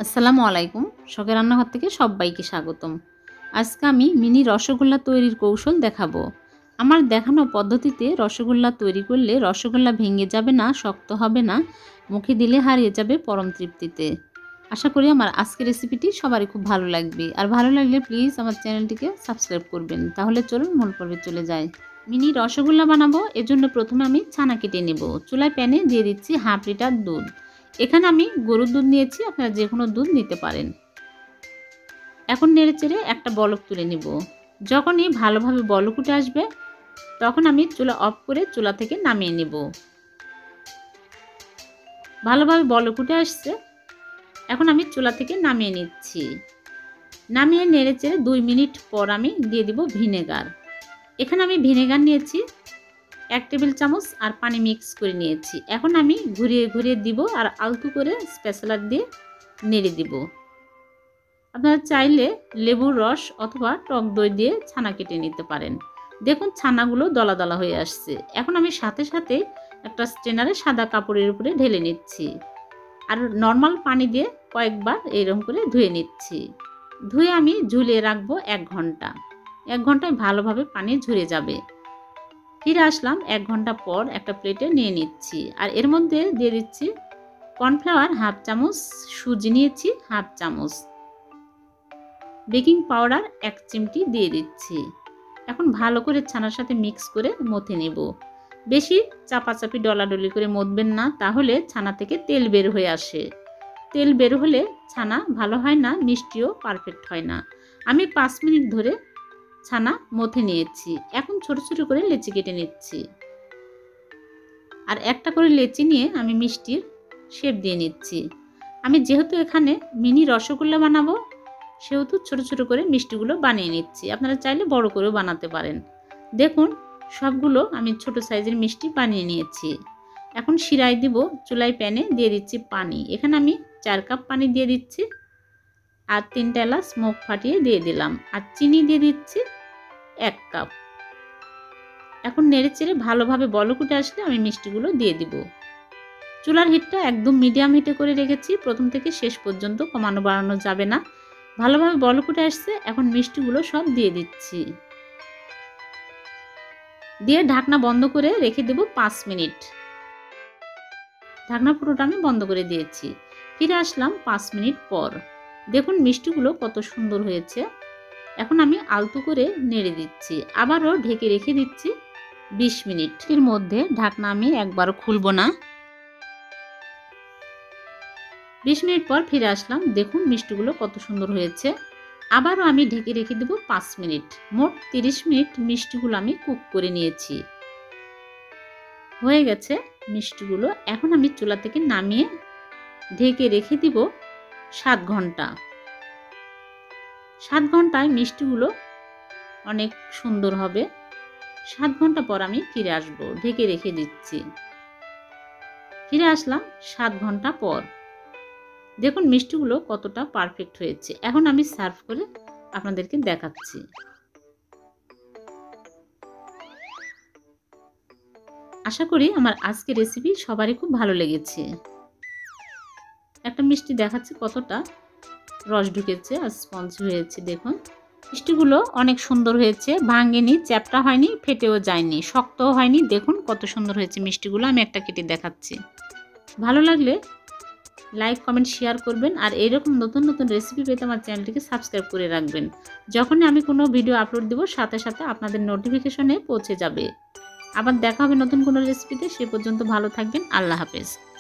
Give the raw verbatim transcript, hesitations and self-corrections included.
আসসালামু আলাইকুম। শখের রান্নাঘর থেকে সবাইকে স্বাগতম। আজকে আমি মিনি রসগোল্লা তৈরির কৌশল দেখাবো। আমার দেখানো পদ্ধতিতে রসগোল্লা তৈরি করলে রসগোল্লা ভেঙে যাবে না, শক্ত হবে না, মুখে দিলে হারিয়ে যাবে পরম তৃপ্তিতে। আশা করি আমার আজকের রেসিপিটি সবারই খুব ভালো লাগবে। আর ভালো লাগলে প্লিজ আমার চ্যানেলটিকে সাবস্ক্রাইব করবেন। তাহলে চলুন মূল পর্বে চলে যাই। মিনি রসগোল্লা বানাবো, এজন্য প্রথমে আমি ছানা কেটে নেব। চুলায় প্যানে দিয়ে দিচ্ছি হাফ লিটার দুধ। এখানে আমি গরুর দুধ নিয়েছি, আপনারা যে কোনো দুধ নিতে পারেন। এখন নেড়েচেড়ে একটা বলক তুলে নিব। যখনই ভালোভাবে বলক উঠে আসবে তখন আমি চুলা অফ করে চুলা থেকে নামিয়ে নেব। ভালোভাবে বলক উঠে আসছে, এখন আমি চুলা থেকে নামিয়ে নিচ্ছি। নামিয়ে নেড়েচেড়ে দুই মিনিট পর আমি দিয়ে দিব ভিনেগার। এখানে আমি ভিনেগার নিয়েছি এক টেবিল চামচ আর পানি মিক্স করে নিয়েছি। এখন আমি ঘুরিয়ে ঘুরিয়ে দিব আর আলতো করে স্প্যাচুলার দিয়ে নেড়ে দিব। আপনারা চাইলে লেবুর রস অথবা টক দই দিয়ে ছানা কেটে নিতে পারেন। দেখুন ছানাগুলো দলা দলা হয়ে আসছে। এখন আমি সাথে সাথে একটা স্ট্রেনারে সাদা কাপড়ের উপরে ঢেলে নিচ্ছি আর নর্মাল পানি দিয়ে কয়েকবার এরকম করে ধুয়ে নিচ্ছি। ধুয়ে আমি ঝুলিয়ে রাখবো এক ঘন্টা। এক ঘন্টায় ভালোভাবে পানি ঝরে যাবে। ফিরে আসলাম এক ঘন্টা পর, একটা প্লেটে নিয়ে নিচ্ছি আর এর মধ্যে দিয়ে দিচ্ছি কর্নফ্লাওয়ার হাফ চামচ, সুজি নিয়েছি হাফ চামচ, বেকিং পাউডার এক চিমটি দিয়ে দিচ্ছি। এখন ভালো করে ছানার সাথে মিক্স করে মথে নেব। বেশি চাপাচাপি ডলাডলি করে মথবেন না, তাহলে ছানা থেকে তেল বের হয়ে আসে। তেল বের হলে ছানা ভালো হয় না, মিষ্টিও পারফেক্ট হয় না। আমি পাঁচ মিনিট ধরে ছানা মথে নিয়েছি। এখন ছোট ছোট করে লেচি কেটে নিচ্ছি আর একটা করে লেচি নিয়ে আমি মিষ্টির শেপ দিয়ে নিচ্ছি। আমি যেহেতু এখানে মিনি রসগোল্লা বানাবো সেহেতু ছোট ছোট করে মিষ্টিগুলো বানিয়ে নিচ্ছি। আপনারা চাইলে বড় করেও বানাতে পারেন। দেখুন সবগুলো আমি ছোট সাইজের মিষ্টি বানিয়ে নিয়েছি। এখন শিরায় দিব। চুলায় প্যানে দিয়ে দিচ্ছি পানি। এখানে আমি চার কাপ পানি দিয়ে দিচ্ছি আর তিনটা এলাচ স্মোক ফাটিয়ে দিয়ে দিলাম আর চিনি দিয়ে দিচ্ছি এক কাপ। এখন নেড়েচেড়ে ভালোভাবে বলক উঠে আসলে আমি মিষ্টিগুলো দিয়ে দিব। চুলার হিটটা একদম মিডিয়াম হিটে করে রেখেছি। প্রথম থেকে শেষ পর্যন্ত কমানো বাড়ানো যাবে না। ভালোভাবে বলক উঠে আসছে, এখন মিষ্টিগুলো সব দিয়ে দিচ্ছি। দিয়ে ঢাকনা বন্ধ করে রেখে দেব পাঁচ মিনিট। ঢাকনা পুরোটা আমি বন্ধ করে দিয়েছি। ফিরে আসলাম পাঁচ মিনিট পর। দেখুন মিষ্টিগুলো কত সুন্দর হয়েছে। এখন আমি আলতো করে নেড়ে দিচ্ছি, আবারও ঢেকে রেখে দিচ্ছি বিশ মিনিট। এর মধ্যে ঢাকনা আমি একবারও খুলব না। বিশ মিনিট পর ফিরে আসলাম। দেখুন মিষ্টিগুলো কত সুন্দর হয়েছে। আবারও আমি ঢেকে রেখে দেব পাঁচ মিনিট। মোট তিরিশ মিনিট মিষ্টিগুলো আমি কুক করে নিয়েছি। হয়ে গেছে মিষ্টিগুলো। এখন আমি চুলা থেকে নামিয়ে ঢেকে রেখে দিব সাত ঘন্টা। সাত ঘন্টায় মিষ্টিগুলো অনেক সুন্দর হবে। সাত ঘন্টা পর আমি ফিরে আসব। ঢেকে রেখে দিচ্ছি। ফিরে আসলাম সাত ঘন্টা পর। দেখুন মিষ্টিগুলো কতটা পারফেক্ট হয়েছে। এখন আমি সার্ভ করে আপনাদেরকে দেখাচ্ছি। আশা করি আমার আজকের রেসিপি সবারই খুব ভালো লেগেছে। একটা মিষ্টি দেখাচ্ছে কতটা রস ঢুকেছে আর স্পঞ্জ হয়েছে। দেখুন মিষ্টিগুলো অনেক সুন্দর হয়েছে, ভাঙেনি, চ্যাপটা হয়নি, ফেটেও যায়নি, শক্তও হয়নি। দেখুন কত সুন্দর হয়েছে মিষ্টিগুলো। আমি একটা কেটে দেখাচ্ছি। ভালো লাগলে লাইক কমেন্ট শেয়ার করবেন আর এইরকম নতুন নতুন রেসিপি পেতে আমার চ্যানেলটিকে সাবস্ক্রাইব করে রাখবেন। যখনই আমি কোনো ভিডিও আপলোড দেব সাথে সাথে আপনাদের নোটিফিকেশনে পৌঁছে যাবে। আবার দেখা হবে নতুন কোনো রেসিপিতে। সে পর্যন্ত ভালো থাকবেন। আল্লাহ হাফেজ।